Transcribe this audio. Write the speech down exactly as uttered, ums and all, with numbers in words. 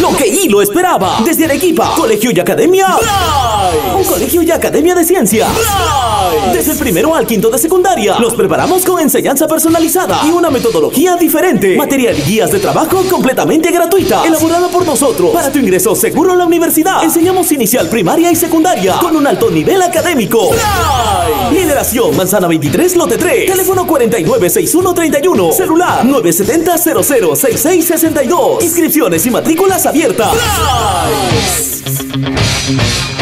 lo que Hilo esperaba. Desde Arequipa, Colegio y Academia Bryce. Un colegio y academia de ciencia Bryce. Desde el primero al quinto de secundaria, los preparamos con enseñanza personalizada y una metodología diferente. Material y guías de trabajo completamente gratuita, elaborada por nosotros para tu ingreso seguro en la universidad. Enseñamos inicial, primaria y secundaria con un alto nivel académico. Bryce. Lideración, Manzana veintitrés, lote tres. Teléfono cuarenta y nueve sesenta y uno treinta y uno. Celular nueve setenta cero cero seis seis sesenta y dos. Inscripciones y matrículas abiertas. Bryce.